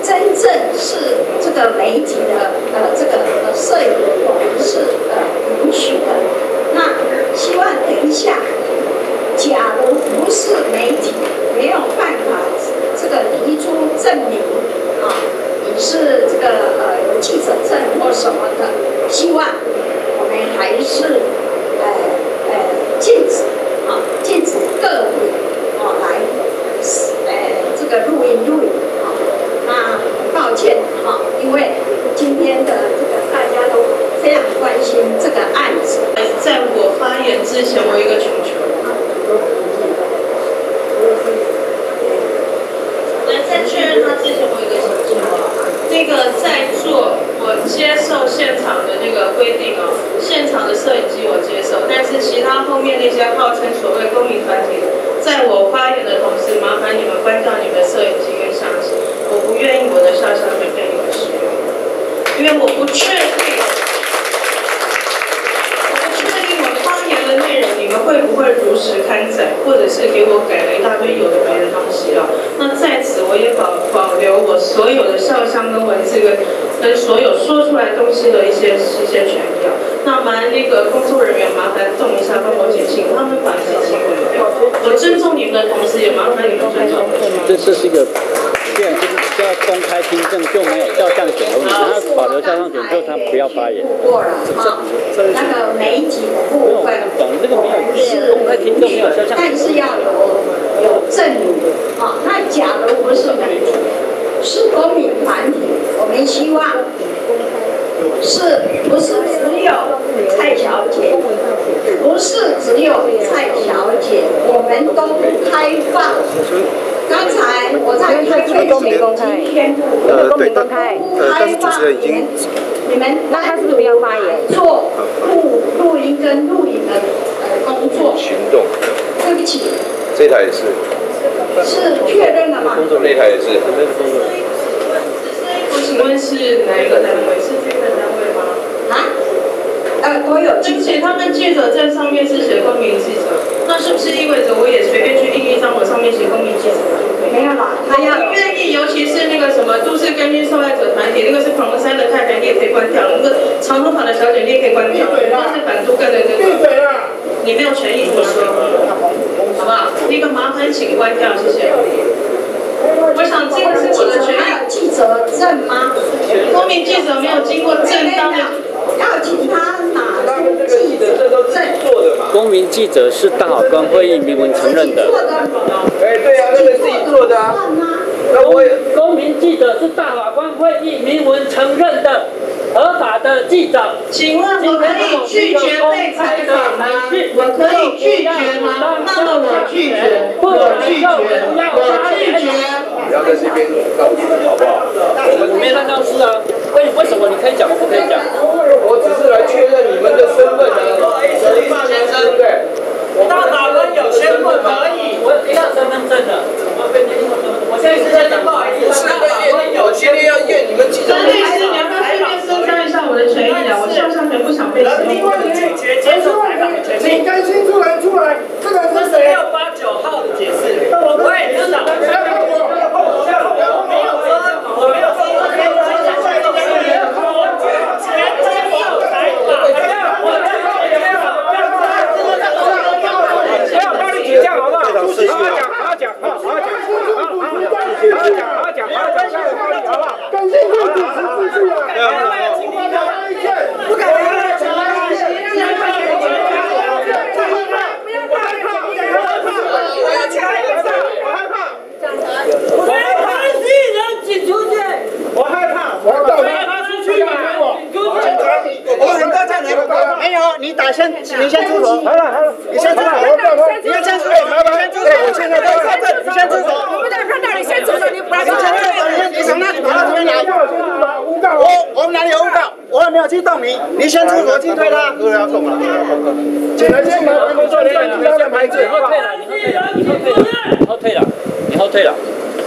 真正是这个媒体的这个摄影，我们是允许的。那希望等一下，假如不是媒体，没有办法这个提出证明啊，你是这个有记者证或什么的，希望我们还是禁止啊，禁止个别来这个录影啊。那抱歉啊，因为今天的这个大家都非常关心这个案子。 在我发言之前，我有一个请求。在确认他之前，我有一个请求。那个在座，我接受现场的那个规定哦，现场的摄影机我接受，但是其他后面那些号称所谓公民团体，在我发言的同时，麻烦你们关掉你们的摄影机跟相机，我不愿意我的肖像权被你们使用，因为我不确定我发言的内容你们会不会如实刊载，或者是给我改了一大堆有的没的东西哦。那在此我也保留我所有的肖像跟文字跟所有说出来东西的一些权益哦。那麻烦那个工作人员麻烦动一下，帮我减轻他们把这些新闻掉。我尊重你们的同时，也麻烦你们尊重我。 这是一个。既然是要公开听证，就没有肖像权的问题。他保留肖像权，就他不要发言。 过了哈，那个媒体的部分这个没有是公开听证，没有肖像权， 但是要有证明。好，那假如不是媒体，是公民团体，我们希望是不是只有蔡小姐？不是只有蔡小姐，我们都开放。刚才我在开会前宣布， 对，但是主持人已经， 你们那他是不是不要发言？ 做录音跟录影的工作行动。 对不起， 这台也是。 是确认了吗？ 那台也是。 我请问是哪一个单位？是这个单位吗？ 啊？我有记者。 而且他们记者证上面是写公民记者，那是不是意味着我也随便去印一张我上面写公民记者就可以？ 没有啦，他要愿意，尤其是那个什么都市更新受害者团体，那个是彭山的太太，你也可以关掉；那个长头发的小姐，你也可以关掉。那是反都更的那个，你没有权益这么说，好不好？那个麻烦请关掉，谢谢。我想这个是我的权益。 还有记者证吗？ 公民记者没有经过正当的。 要请他拿出记者证。 公民记者是大法官会议明文承认的。 对啊，那个自己做的啊。 公民记者是大法官会议明文承认的合法的记者。 请问我可以拒绝被采访吗？我可以拒绝吗？那么我拒绝，我拒绝。 不要在这边告诉好不好？ 我没看到是啊。为什么你可以讲，我不可以讲？ 我只是来确认你们的身份啊，对不对？ 大法官有身份可以， 我不要身份证的，我现在是在讲不好意思。 我今天要验你们记者。 陈律师，你要不要顺便伸张一下我的权益啊？我肖像权不想被使用。 接受采访的权利。 你更新出来，这个是谁 ？689号的解释。我也知道。我没有说。 你先出手，好了，你先出手，你先出手，麻烦，我现在在查证，你先出手。我们看到你先出手，你不要出手，你从哪里跑到这边来？我们哪里有诬告？我也没有去动你，你先出手击退他。不要动了，请来先麻烦工作人员提他的牌子。 你后退了，你后退了。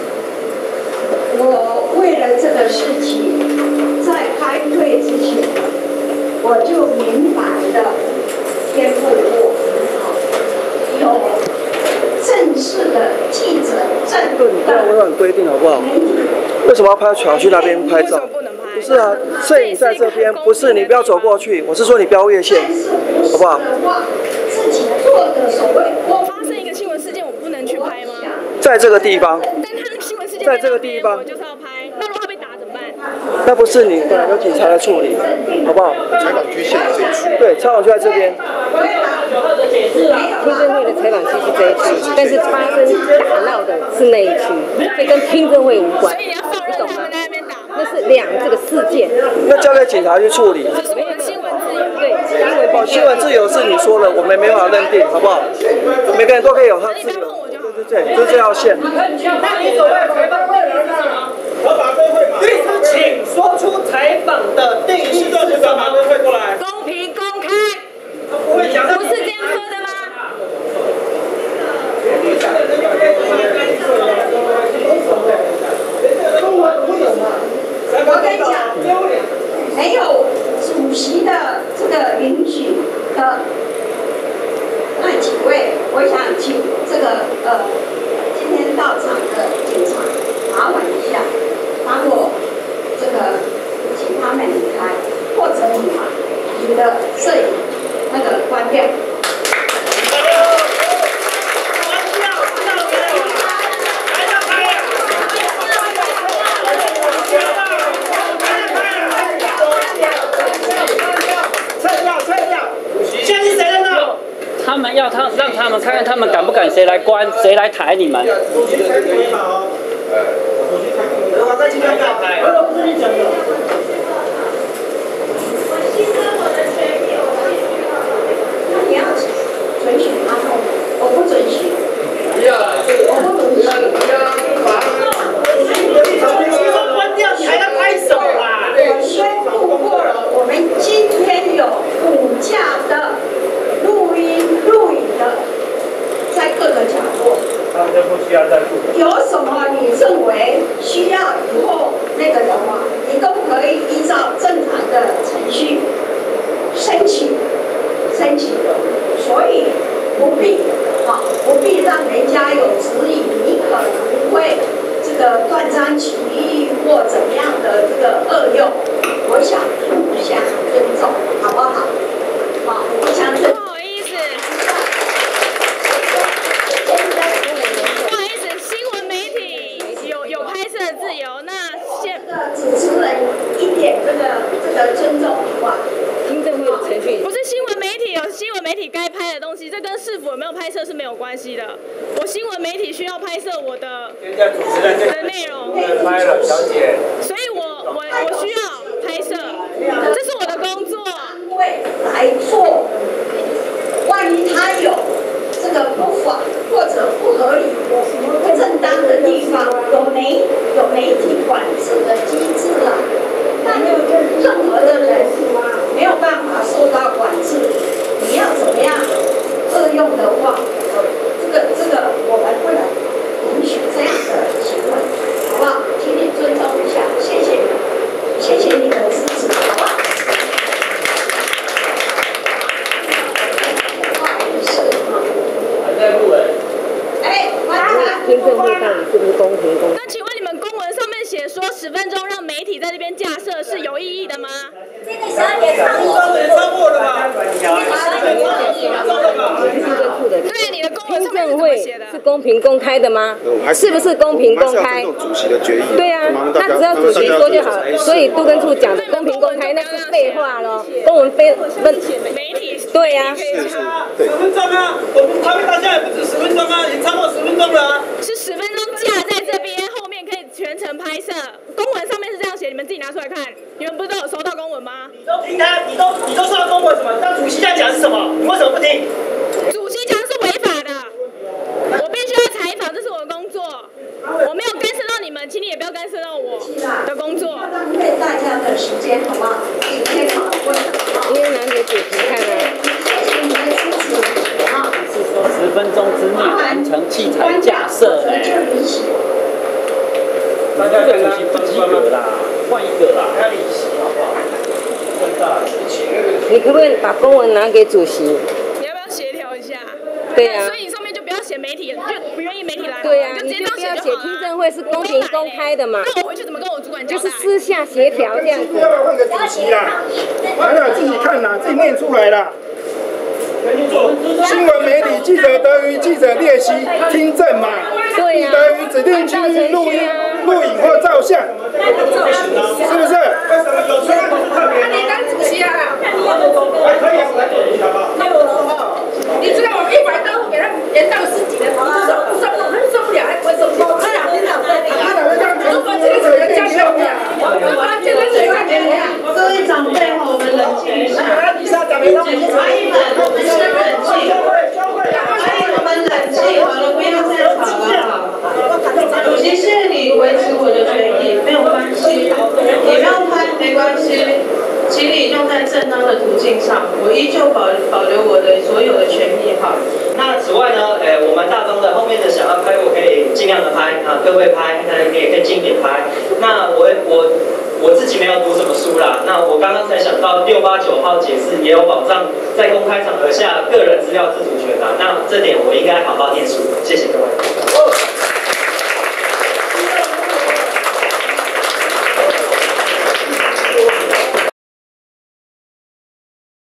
我为了这个事情，在开会之前，我就明白了。宣布过，有正式的记者证的规定好不好？ 媒体为什么要跑去那边拍照？不是啊，摄影在这边，不是你不要走过去，我是说你不要越线，好不好？ 自己做的所谓发生一个新闻事件，我不能去拍吗？ 在这个地方。 但他那个新闻事件在这个地方， 我就是要拍。那如果他被打怎么办？ 那不是你的，有警察来处理，好不好？ 采访区现在这一区。 对，采访区在这边。 听证会的采访区是这一区，但是发生打闹的是那一区，所以跟听证会无关。 所以你要放任他们在那边打。 那是这个事件。 那交给警察去处理。 这是我们新闻自由。 对， 新闻自由是你说的，我们没法认定，好不好？每个人都可以有他自由。对，就是这条线。 那你所谓采访会是什么？合法规会嘛？律师，请说出采访的定义是什么？合法规过来。 公平公开。 他不会讲， 不是这样说的吗？ 我跟你讲，没有主席的这个允许的那几位，我想请这个今天到场的警察麻烦一下，帮我这个请他们离开，或者你把你的摄影那个关掉。 他们要让他们看看他们敢不敢，谁来关，谁来抬你们。 那你要准许他弄，我不准许。我不准许。 关掉，你还在拍手啦？ 我宣布过了，我们今天有5架的录影的，在各个角落。 他们就不需要再录。 有什么你认为需要以后那个的话，你都可以依照正常的程序申请，所以不必让人家有质疑，你可能会这个断章取义或怎么样的这个恶用，我想互相尊重，好不好？好，互相尊重。 不好意思，新闻媒体有拍摄自由，那主持人一点这个尊重，好不好？ 听证会的程序不是新闻媒体有新闻媒体该拍的东西，这跟市府有没有拍摄是没有关系的。我新闻媒体需要拍摄我的内容， 拍了，小姐。 所以我需要拍摄，这是我的工作。 来做，万一他有这个不法或者不合理、不正当的地方，有媒体管制的机制了，那就任何的人没有办法受到管制。你要怎么样恶用的话，这个我们不能允许这样的行为，好不好？请你尊重一下，谢谢你，谢谢你的支持，好不好？ 听证会到底是不是公平公开？ 那请问你们公文上面写说10分钟让媒体在这边架设是有意义的吗？ 这个12点倡议超过了吧？ 对，你的公文上面是听证会怎么写的？ 是公平公开的吗？是不是公平公开？ 主席的决议。 对啊，那只要主席说就好。所以都跟处讲的公平公开那是废话咯，公文媒体对呀。 10分钟啊，他们大家也不止10分钟啊，已经超过10分钟了啊。 是10分钟架在这边，后面可以全程拍摄。公文上面是这样写，你们自己拿出来看。你们不是都有收到公文吗？ 你都听他，你都收到公文什么？那主席在讲是什么？你为什么不听？ 主席讲的是违法的，我必须要采访，这是我的工作。我没有干涉到你们，请你也不要干涉到我的工作。 浪费大家的时间，好不好？今天讨论， 因为拿给主席看啊。 谢谢你的支持啊 ！10分钟之内完成器材架设嘞。这个主席不及格啦，换一个啦。 你可不可以把公文拿给主席？ 你要不要协调一下？ 对呀。 所以你上面就不要写媒体，就不愿意媒体来。 对呀， 就直接你就不要写听证会是公平公开的嘛。 那我回去怎么跟就是私下协调这样子。 要不要换个主席啦？来了，自己看啦，自己念出来啦。新闻媒体记者得于记者列席听证嘛， 对呀、 得于指定区域录影或照相，是不是？为什么有权特别？ 你当主席啊？ 可以来主席好不好？ 你知道我们100刀给他延到10几年，受不了，还不会受不了。如果这个主人家受不了，我把这个水放给你。 各位长辈哈，我们冷静一下。阿姨们，我们先冷静。阿姨我们冷静好了，不要再吵了哈。主席，谢谢你维持我的权益，没有关系，你不要拍没关系，请你用在正当的途径上，我依旧保留我的所有的权益哈。 那此外呢，我们大东的后面的想要拍，我可以尽量的拍啊，各位拍，那也可以近点拍。那我自己没有读什么书啦，那我刚刚才想到689号解释也有保障在公开场合下个人资料自主权啊，那这点我应该好好念书，谢谢各位。